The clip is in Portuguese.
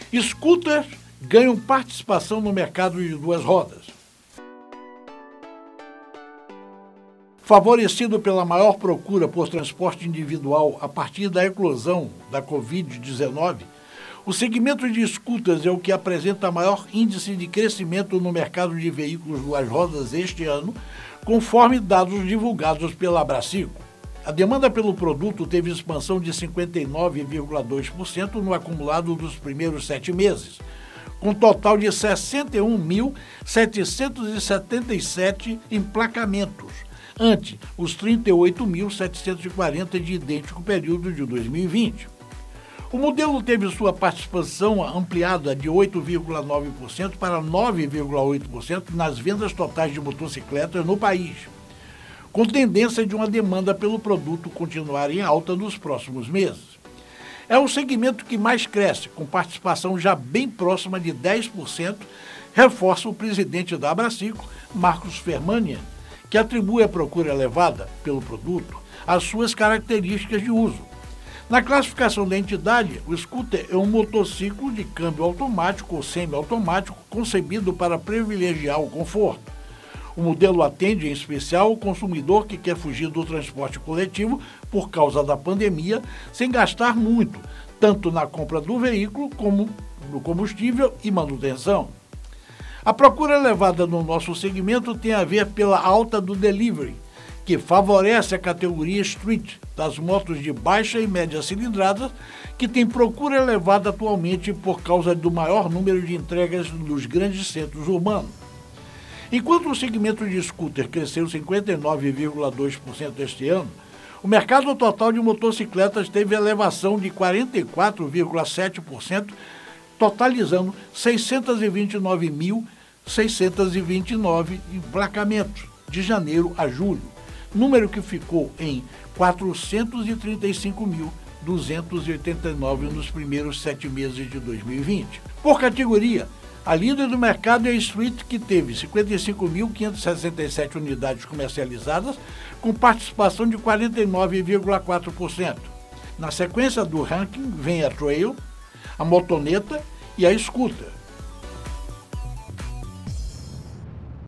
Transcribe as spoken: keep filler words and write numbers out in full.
Scooters ganham participação no mercado de duas rodas. Favorecido pela maior procura por transporte individual a partir da eclosão da covid dezenove, o segmento de scooters é o que apresenta maior índice de crescimento no mercado de veículos duas rodas este ano, conforme dados divulgados pela Abracico. A demanda pelo produto teve expansão de cinquenta e nove vírgula dois por cento no acumulado dos primeiros sete meses, com total de sessenta e um mil setecentos e setenta e sete emplacamentos, ante os trinta e oito mil setecentos e quarenta de idêntico período de dois mil e vinte. O modelo teve sua participação ampliada de oito vírgula nove por cento para nove vírgula oito por cento nas vendas totais de motocicletas no país, com tendência de uma demanda pelo produto continuar em alta nos próximos meses. É o segmento que mais cresce, com participação já bem próxima de dez por cento, reforça o presidente da Abracico, Marcos Fermanian, que atribui a procura elevada pelo produto às suas características de uso. Na classificação da entidade, o scooter é um motociclo de câmbio automático ou semiautomático concebido para privilegiar o conforto. O modelo atende, em especial, o consumidor que quer fugir do transporte coletivo por causa da pandemia, sem gastar muito, tanto na compra do veículo como no combustível e manutenção. A procura elevada no nosso segmento tem a ver pela alta do delivery, que favorece a categoria street das motos de baixa e média cilindrada, que tem procura elevada atualmente por causa do maior número de entregas nos grandes centros urbanos. Enquanto o segmento de scooter cresceu cinquenta e nove vírgula dois por cento este ano, o mercado total de motocicletas teve elevação de quarenta e quatro vírgula sete por cento, totalizando seiscentos e vinte e nove mil seiscentos e vinte e nove emplacamentos de janeiro a julho, número que ficou em quatrocentos e trinta e cinco mil duzentos e oitenta e nove nos primeiros sete meses de dois mil e vinte. Por categoria, a líder do mercado é a Street, que teve cinquenta e cinco mil quinhentas e sessenta e sete unidades comercializadas, com participação de quarenta e nove vírgula quatro por cento. Na sequência do ranking vem a Trail, a Motoneta e a Scooter.